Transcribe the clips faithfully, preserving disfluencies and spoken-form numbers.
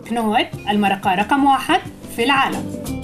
كنور المرقة رقم واحد في العالم.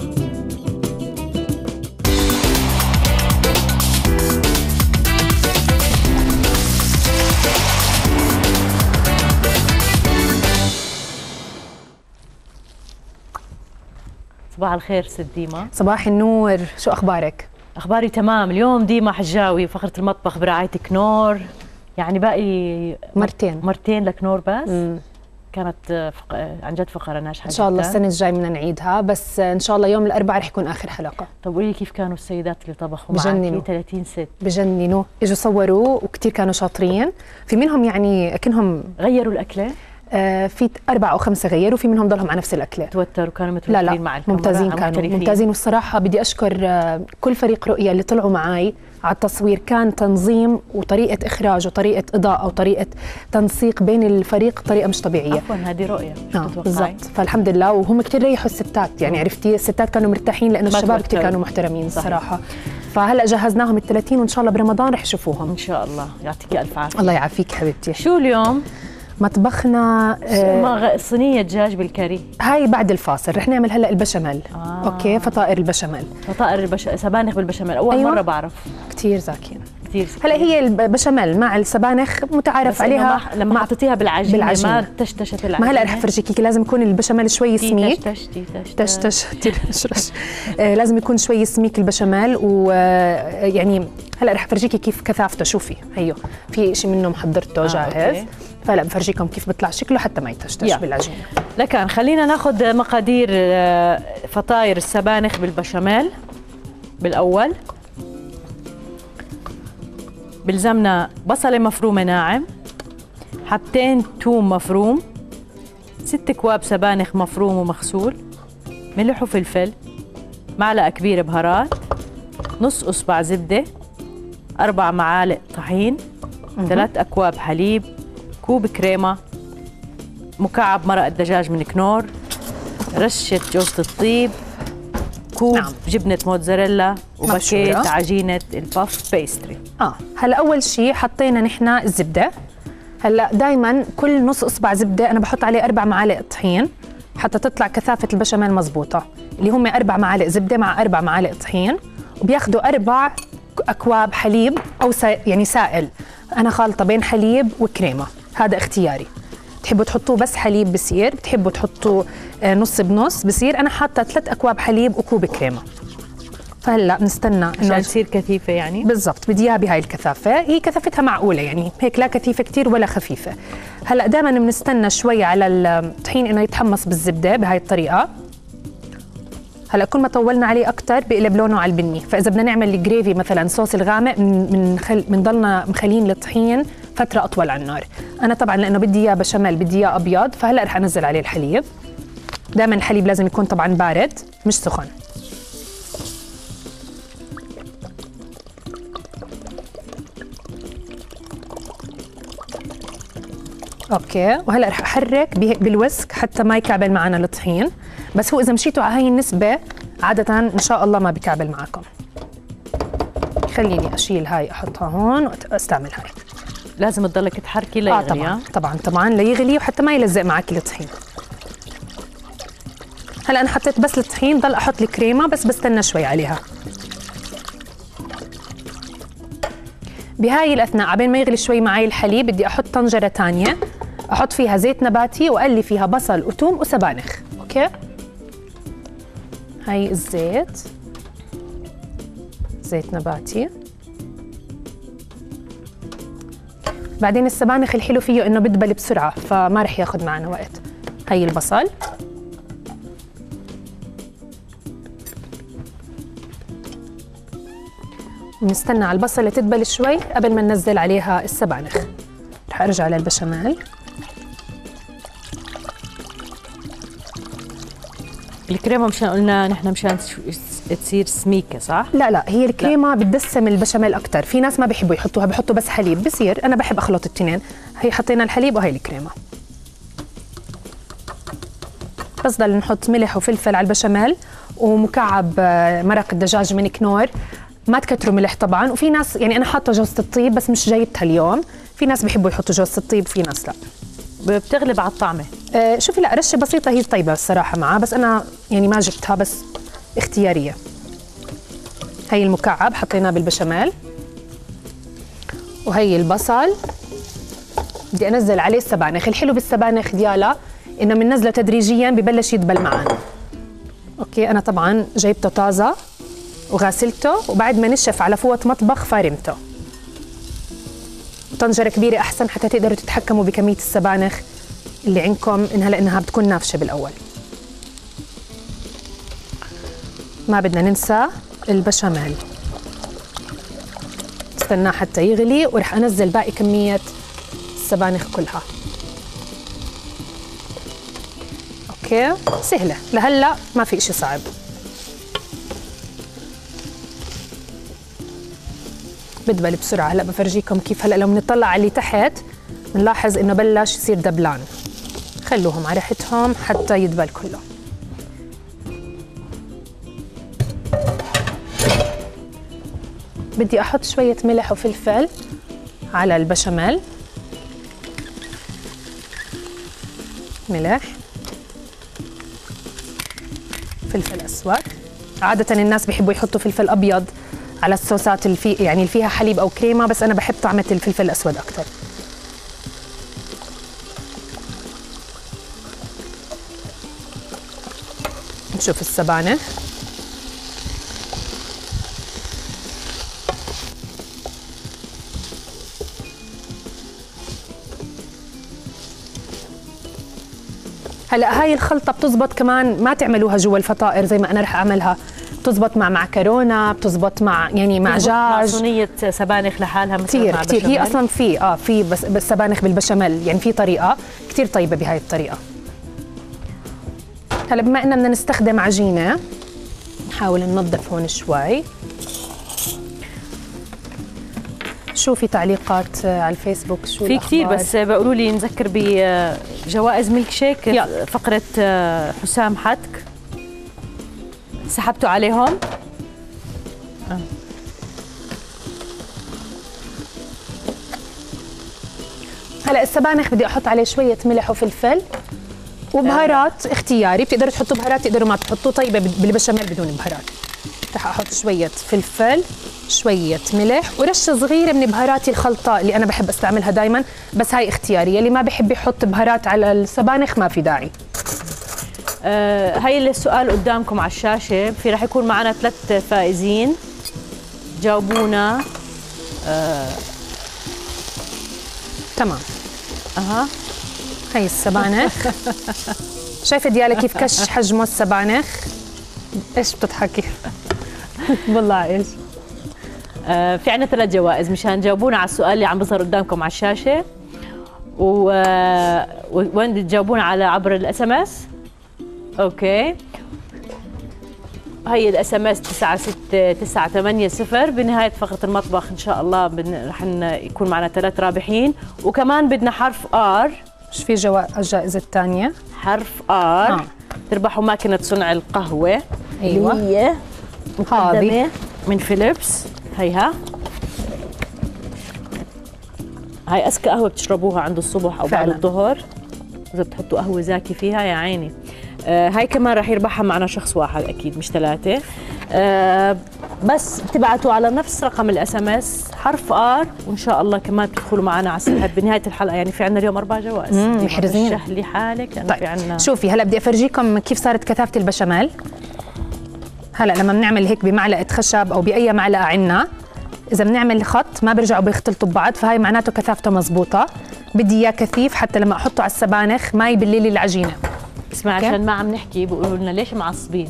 صباح الخير ست ديما. صباح النور، شو أخبارك؟ أخباري تمام. اليوم ديما حجاوي فقرة المطبخ برعاية كنور، يعني باقي مرتين مرتين لكنور بس. مم. كانت فق... عن جد فقرة ناجحة إن شاء الله جداً. السنة الجاي بدنا نعيدها، بس إن شاء الله يوم الأربعاء رح يكون آخر حلقة. طب قولي كيف كانوا السيدات اللي طبخوا بجننوا. معك؟ ثلاثين ست بجننوا، إجوا صوروا وكتير كانوا شاطرين. في منهم يعني أكنهم غيروا الأكلة؟ آه في أربعة أو خمسة غيروا، وفي منهم ضلهم على نفس الأكلة. توتروا كانوا متوترين؟ لا لا مع الكاميرا؟ ممتازين، كانوا مختلفين. ممتازين. والصراحة بدي أشكر آه كل فريق رؤية اللي طلعوا معي على التصوير. كان تنظيم وطريقة إخراج وطريقة إضاءة وطريقة تنسيق بين الفريق طريقة مش طبيعية. عفوا هذه رؤية مش آه تتوقعي؟ بالضبط. فالحمد لله، وهم كتير ريحوا الستات، يعني عرفتي الستات كانوا مرتاحين لأنه الشباب كتير كانوا محترمين الصراحة. فهلا جهزناهم الثلاثين وإن شاء الله برمضان رح يشوفوهم إن شاء الله. يعطيكي ألف عافية. الله يعافيك حبيبتي. شو اليوم؟ مطبخنا آه صينية دجاج بالكاري. هاي بعد الفاصل رح نعمل هلا البشاميل. آه. اوكي، فطائر البشاميل. فطائر البش... سبانخ بالبشاميل اول أيوة. مرة بعرف. كتير زاكين كثير. هلا هي البشاميل مع السبانخ متعارف عليها. ما لما حطيتيها بالعجينة, بالعجينة ما تشتشت العجينة. ما هلا رح افرجيكي، لازم يكون البشاميل شوي سميك. تشتش تشتش تشتش تشتش لازم يكون شوي سميك البشاميل، ويعني هلا رح افرجيكي كيف كثافته. شوفي هيو في شيء منه محضرته آه جاهز. فهلا بفرجيكم كيف بيطلع شكله حتى ما يتشتش بالعجينة. لكن خلينا ناخذ مقادير فطاير السبانخ بالبشاميل. بالاول بلزمنا بصلة مفرومة ناعم، حبتين توم مفروم، ست كواب سبانخ مفروم ومغسول، ملح وفلفل، معلقة كبيرة بهارات، نص أصبع زبدة، أربع معالق طحين، ثلاث أكواب حليب، كوب كريمة، مكعب مرق الدجاج من كنور، رشة جوزة الطيب، كوب نعم. جبنة موتزاريلا، وباكيت عجينة الباف بيستري. اه هلا أول شيء حطينا نحن الزبدة. هلا دائما كل نص إصبع زبدة أنا بحط عليه أربع معالق طحين حتى تطلع كثافة البشاميل مزبوطة، اللي هم أربع معالق زبدة مع أربع معالق طحين، وبياخدوا أربع أكواب حليب أو سا... يعني سائل. أنا خالطة بين حليب وكريمة، هذا اختياري. بتحبوا تحطوه بس حليب بصير، بتحبوا تحطوا نص بنص بصير. أنا حاطة ثلاث أكواب حليب وكوب كريمة. فهلا بنستنى عشان تصير كثيفة يعني. بالضبط، بدي اياها بهاي الكثافة، هي كثافتها معقولة يعني هيك، لا كثيفة كتير ولا خفيفة. هلا دائما بنستنى شوي على الطحين إنه يتحمص بالزبدة بهاي الطريقة. هلا كل ما طولنا عليه أكتر بيقلب لونه على البني، فإذا بدنا نعمل الجريفي مثلا صوص الغامق من خل... بنضلنا مخلين الطحين فترة أطول على النار. أنا طبعا لأنه بدي إياه بشاميل بدي إياه أبيض، فهلا رح أنزل عليه الحليب. دائما الحليب لازم يكون طبعا بارد مش سخن. اوكي، وهلا رح احرك بالويسك حتى ما يكعبل معنا الطحين، بس هو اذا مشيتوا على هاي النسبه عاده ان شاء الله ما بكعبل معكم. خليني اشيل هاي احطها هون واستعمل هاي. لازم تضلك تحركي ليغلي. آه طبعا طبعا طبعا ليغلي وحتى ما يلزق معك الطحين. هلا انا حطيت بس الطحين، ضل احط الكريمه بس بستنى شوي عليها. بهاي الاثناء عبين ما يغلي شوي معي الحليب بدي احط طنجره ثانيه احط فيها زيت نباتي واقلي فيها بصل وثوم وسبانخ. اوكي، هاي الزيت زيت نباتي. بعدين السبانخ الحلو فيه انه بدبل بسرعه فما رح ياخذ معنا وقت. هاي البصل، بنستنى على البصله تدبل شوي قبل ما ننزل عليها السبانخ. رح ارجع للبشاميل. الكريمه مشان قلنا نحن مشان تصير سميكه صح؟ لا لا هي الكريمه بتدسم البشاميل اكثر. في ناس ما بيحبوا يحطوها، بحطوا بس حليب بصير. انا بحب اخلط الاثنين. هي حطينا الحليب وهي الكريمه. بس ضل نحط ملح وفلفل على البشاميل ومكعب مرق الدجاج من كنور. ما تكتروا ملح طبعا. وفي ناس يعني انا حاطه جوزة الطيب بس مش جايبتها اليوم. في ناس بيحبوا يحطوا جوزة الطيب، في ناس لا. بتغلب على الطعمه. آه شوفي لا رشه بسيطه هي طيبه الصراحه معاه، بس انا يعني ما جبتها، بس اختياريه. هي المكعب حطيناه بالبشاميل، وهي البصل بدي انزل عليه السبانخ. الحلو بالسبانخ ديالا انه بننزله تدريجيا ببلش يدبل معنا. اوكي انا طبعا جايبته طازه وغاسلته، وبعد ما نشف على فوة مطبخ فارمته. طنجره كبيره احسن حتى تقدروا تتحكموا بكميه السبانخ اللي عندكم، انها لانها بتكون نافشه بالاول. ما بدنا ننسى البشاميل، استناه حتى يغلي، ورح انزل باقي كميه السبانخ كلها. اوكي سهله لهلا، ما في اشي صعب. بدبل بسرعه. هلا بفرجيكم كيف. هلا لو بنطلع على اللي تحت بنلاحظ انه بلش يصير دبلان. خلوهم على ريحتهم حتى يدبل كله. بدي احط شويه ملح وفلفل على البشاميل. ملح، فلفل اسود. عاده الناس بيحبوا يحطوا فلفل ابيض على الصوصات اللي في يعني اللي فيها حليب او كريمه، بس انا بحب طعمه الفلفل الاسود اكثر. نشوف السبانخ. هلا هاي الخلطه بتزبط كمان، ما تعملوها جوا الفطائر زي ما انا رح اعملها، بتزبط مع معكرونه، بتزبط مع يعني مع دجاج، مع صينيه سبانخ لحالها مثلا كثير مع كثير. هي بشاميل. اصلا في اه في بس بس سبانخ بالبشاميل، يعني في طريقه كثير طيبه بهاي الطريقه. هلا بما اننا بدنا نستخدم عجينه، نحاول ننظف هون شوي. شو في تعليقات على الفيسبوك؟ شو في كثير، بس بيقولوا لي نذكر بجوائز ميلك شيك. يلا. فقره حسام حتك سحبتوا عليهم. آه. هلا السبانخ بدي احط عليه شويه ملح وفلفل وبهارات اختياري، بتقدروا تحطوا بهارات تقدروا ما تحطوا. طيبه بالبشاميل بدون بهارات. رح احط شويه فلفل، شويه ملح، ورشه صغيره من بهاراتي الخلطه اللي انا بحب استعملها دائما، بس هاي اختياريه. اللي ما بحب يحط بهارات على السبانخ ما في داعي. آه هاي السؤال قدامكم على الشاشه، في رح يكون معنا ثلاث فائزين جاوبونا. آه تمام. اها هاي السبانخ. شايفه ديالا كيف كش حجمه السبانخ؟ ايش بتضحكي؟ والله ايش؟ آه في عنا ثلاث جوائز مشان تجاوبونا على السؤال اللي عم بيظهر قدامكم على الشاشه. و آه وين تجاوبونا على عبر الاس ام اس. اوكي، هي الاس ام اس تسعة ستة تسعة ثمانية صفر. بنهايه فقره المطبخ ان شاء الله رح يكون معنا ثلاث رابحين، وكمان بدنا حرف ار. ايش في جوائز الجائزه الثانيه؟ حرف ار آه. تربحوا ماكينه صنع القهوه. ايوه اللي هي مقدمه هذه من فيليبس. هيها هاي أذكى قهوة بتشربوها عند الصبح أو فعلا. بعد الظهر، إذا بتحطوا قهوة زاكي فيها يا عيني. آه هاي كمان رح يربحها معنا شخص واحد أكيد مش ثلاثة. آه بس بتبعتوا على نفس رقم الاس ام اس حرف ار، وإن شاء الله كمان تدخلوا معنا على السحب بنهاية الحلقة. يعني في عنا اليوم أربع جوائز. محرزين. شهلي حالك لأنه طيب. في عنا. شوفي هلا بدي افرجيكم كيف صارت كثافه البشاميل. هلا لما بنعمل هيك بمعلقه خشب او باي معلقه عنا، اذا بنعمل خط ما بيرجعوا بيختلطوا ببعض، فهاي معناته كثافته مزبوطه. بدي اياه كثيف حتى لما احطه على السبانخ ما يبلي لي العجينه. اسمع عشان ما عم نحكي بيقولوا لنا ليش معصبين.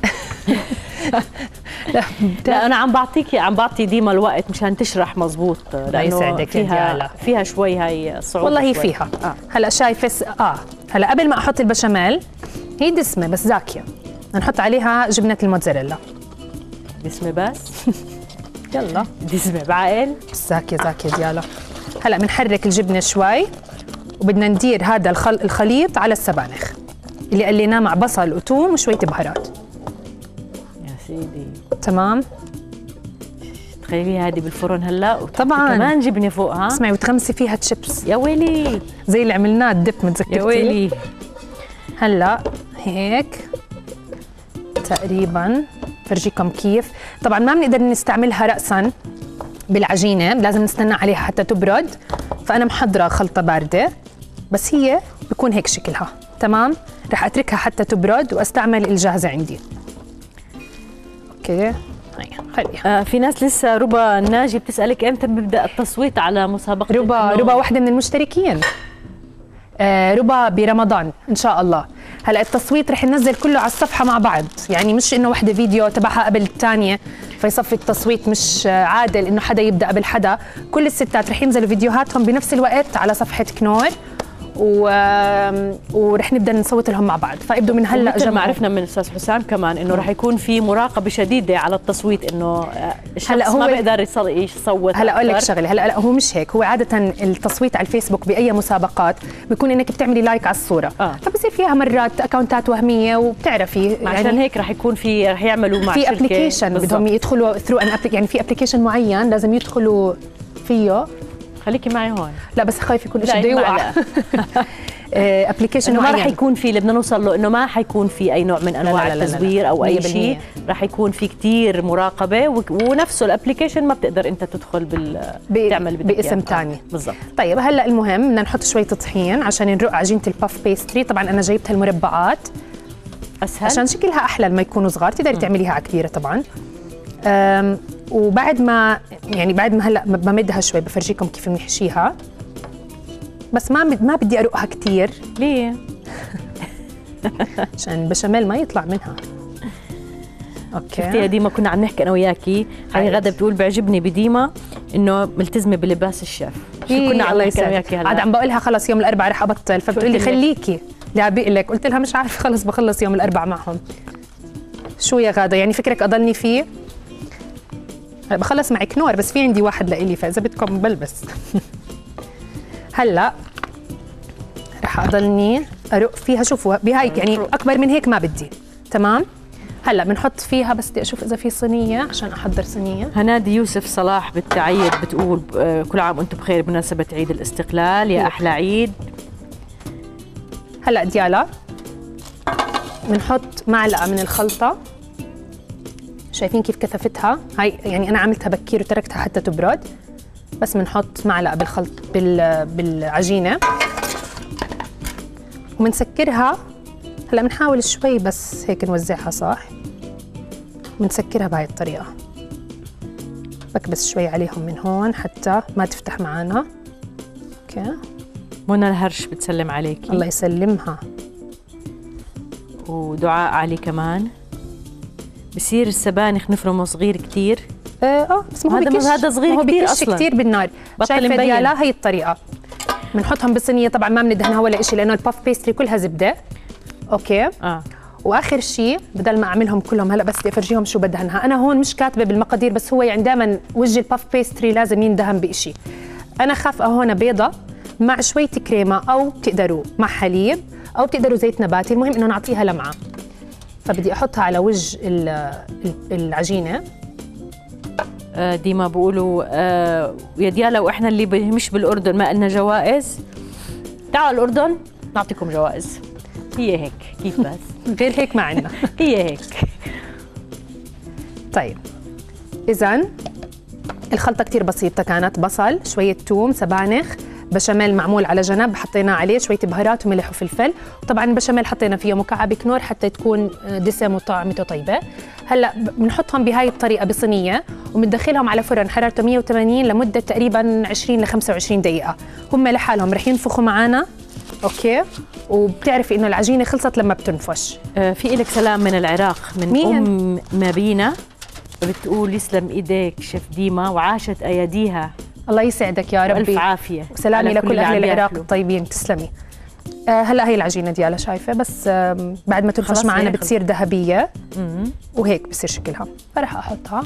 لا, لا انا عم بعطيكي عم بعطي ديما الوقت مشان تشرح مزبوط، لانه فيها فيها شوي هاي صعوبه. والله هي شوي. فيها. آه. هلا شايفه اه هلا قبل ما احط البشاميل هي دسمه بس زاكيه، نحط عليها جبنه الموتزاريلا. دسمه بس؟ يلا دسمه بعقل. زاكيه زاكيه ديالا. هلا بنحرك الجبنه شوي، وبدنا ندير هذا الخل... الخليط على السبانخ اللي قليناه مع بصل وثوم وشويه بهارات. يا سيدي تمام. تخيلي هذه بالفرن هلا طبعا كمان جبنه فوقها. اسمعي وتغمسي فيها تشيبس يا ويلي زي اللي عملناه الدب، متذكرتي؟ يا ويلي هلا هيك تقريبا فرجيكم كيف. طبعا ما بنقدر نستعملها رأسا بالعجينة، لازم نستنى عليها حتى تبرد. فأنا محضرة خلطة باردة بس هي بيكون هيك شكلها. تمام، رح أتركها حتى تبرد وأستعمل الجاهزة عندي. أوكي هي خليها. آه في ناس لسه ربا الناجي بتسألك امتى بيبدأ التصويت على مسابقة ربا ربا واحدة من المشتركين. آه ربا برمضان ان شاء الله. هلا التصويت رح ننزل كله على الصفحه مع بعض، يعني مش انه وحده فيديو تبعها قبل الثانيه فيصفي التصويت مش عادل انه حدا يبدا قبل حدا. كل الستات رح ينزلوا فيديوهاتهم بنفس الوقت على صفحه كنور و... ورح نبدا نصوت لهم مع بعض. فابدوا من هلا. مثل ما عرفنا من الاستاذ حسام كمان انه رح يكون في مراقبه شديده على التصويت، انه الشخص هلا هو ما بيقدر يصوت. هلا اقول لك شغله، هلا لا هو مش هيك. هو عاده التصويت على الفيسبوك باي مسابقات بيكون انك بتعملي لايك على الصوره. آه. فبصير فيها مرات اكونتات وهميه وبتعرفي يعني عشان هيك رح يكون في رح يعملوا مع في ابلكيشن بدهم يدخلوا ثرو ان يعني في ابلكيشن معين لازم يدخلوا فيه. خليكي معي هون. لا بس خايف يكون شيء بده يوقع. ابلكيشن انه ما رح يكون في اللي بدنا نوصل له، انه ما حيكون في اي نوع من انواع لا لا التزوير لا لا. او اي شيء. رح يكون في كثير مراقبه و... ونفسه الابلكيشن ما بتقدر انت تدخل بال ب... تعمل باسم ثاني. بالضبط. طيب هلا المهم بدنا نحط شويه طحين عشان نرق عجينه الباف بيستري. طبعا انا جايبتها المربعات اسهل عشان شكلها احلى لما يكونوا صغار. تقدري تعمليها على كبيره طبعا. أم وبعد ما يعني بعد ما هلا بمدها شوي بفرجيكم كيف بنحشيها. بس ما ما بدي ارقها كثير. ليه؟ عشان البشاميل ما يطلع منها. اوكي شفتي يا ديما كنا عم نحكي انا وياكي. هاي غدا بتقول بيعجبني بديما انه ملتزمه بلباس الشيف. شو كنا عم نحكي انا وياكي هلا؟ عاد عم بقولها خلص يوم الاربعاء رح ابطل. فبتقول لي خليكي لعبق لك. قلت لها مش عارفه خلص بخلص يوم الاربعاء معهم. شو يا غاده يعني فكرك اضلني فيه؟ بخلص معك نور بس في عندي واحد لإلي فاذا بدكم بلبس. هلا رح اضلني ارق فيها. شوفوا بهاي يعني اكبر من هيك ما بدي. تمام. هلا بنحط فيها بس بدي اشوف اذا في صينيه عشان احضر صينيه. هنادي يوسف صلاح بالتعيد بتقول كل عام وانتم بخير بمناسبه عيد الاستقلال. يا احلى عيد. هلا ديالا بنحط معلقه من الخلطه. شايفين كيف كثفتها؟ هاي يعني انا عملتها بكير وتركتها حتى تبرد. بس بنحط معلقه بالخلط بال بالعجينه وبنسكرها. هلا بنحاول شوي بس هيك نوزعها صح. بنسكرها بهاي الطريقه. بكبس شوي عليهم من هون حتى ما تفتح معنا. اوكي. منى الهرش بتسلم عليكي. الله يسلمها. ودعاء علي كمان. بصير السبانخ نفرمه صغير كثير. اه, آه بس ما هو بكش. هذا صغير كثير اصلا كثير بالنار. شايفه ديالا هي الطريقه. بنحطهم بالصينيه طبعا ما بندهنها ولا شيء لانه الباف بيستري كلها زبده. اوكي. اه واخر شيء بدل ما اعملهم كلهم هلا بس بدي افرجيهم شو بدهنها. انا هون مش كاتبه بالمقادير بس هو يعني دائما وجه الباف بيستري لازم يندهن بشيء. انا خافقه هون بيضه مع شويه كريمه او بتقدروا مع حليب او بتقدروا زيت نباتي. المهم انه نعطيها لمعه. فبدي احطها على وجه العجينه. ديما بقولوا آه يا ديالا واحنا اللي مش بالاردن ما لنا جوائز. تعالوا الاردن نعطيكم جوائز. هي هيك كيف بس غير هيك ما عندنا. هي هيك. طيب اذا الخلطه كثير بسيطه كانت. بصل، شويه ثوم، سبانخ، بشاميل معمول على جنب حطينا عليه شويه بهارات وملح وفلفل. وطبعا البشاميل حطينا فيه مكعب كنور حتى تكون دسم وطعمته طيبه. هلا بنحطهم بهاي الطريقه بصينيه وبندخلهم على فرن حرارته مية وثمانين لمده تقريبا عشرين ل خمسة وعشرين دقيقه. هم لحالهم رح ينفخوا معنا. اوكي. وبتعرفي انه العجينه خلصت لما بتنفش. آه في لك سلام من العراق من مين؟ ام مابينا بتقول يسلم ايديك شيف ديما وعاشت اياديها. الله يسعدك يا ربي. والف عافيه. وسلامي لكل اهل العراق الطيبين. تسلمي. آه هلا هي العجينه ديالها شايفه بس آه بعد ما تنفش معنا بتصير ذهبيه وهيك بصير شكلها. فرح احطها.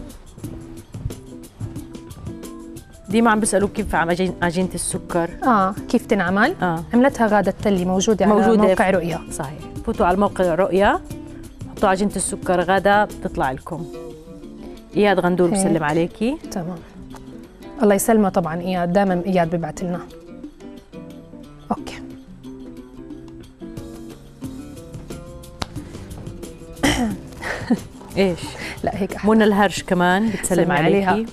ديما عم بيسالوا كيف عم عجينه السكر. اه كيف تنعمل؟ آه. عملتها غاده التلي موجوده, موجودة على موقع رؤيا. صحيح. فوتوا على موقع رؤيا حطوا عجينه السكر غاده بتطلع لكم. اياد غندور بسلم عليكي. تمام. الله يسلمه طبعا اياد دائما اياد ببعث لنا. اوكي. ايش؟ لا هيك أحلى. منى الهرش كمان بتسلم عليكي عليها.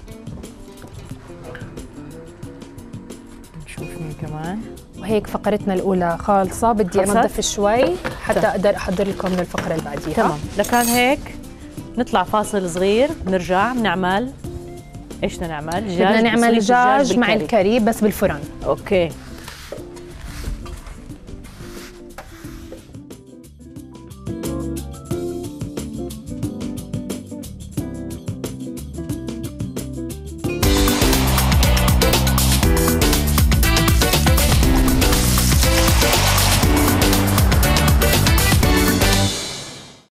نشوف مين كمان. وهيك فقرتنا الأولى خالصة، بدي أنظف شوي حتى أقدر أحضر لكم الفقرة اللي بعديها. تمام، لكان هيك نطلع فاصل صغير، بنرجع بنعمل ايش بدنا نعمل؟ بدنا نعمل دجاج مع الكاري بس بالفرن. اوكي.